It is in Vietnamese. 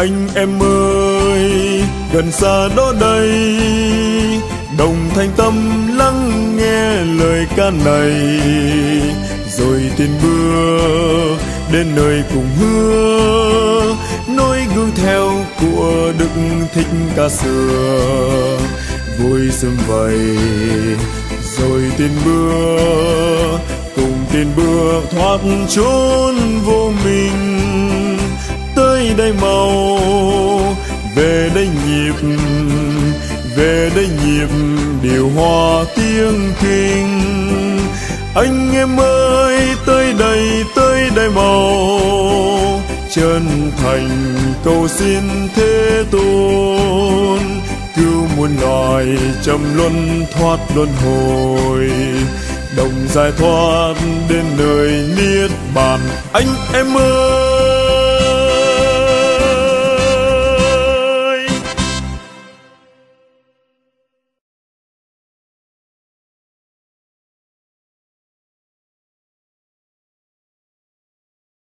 Anh em ơi, gần xa đó đây, đồng thành tâm lắng nghe lời ca này, rồi tiến bước đến nơi cùng hứa, nối gương theo của Đức Thích Ca xưa. Vui sum vầy rồi tiến bước, cùng tiến bước thoát chốn vô minh. Tới đây mau, về đây nhịp, về đây nhịp điều hòa tiếng kinh. Anh em ơi, tới đây mau, chân thành cầu xin Thế Tôn, cứu muôn loài trầm luân thoát luân hồi, đồng giải thoát đến nơi niết bàn. Anh em ơi,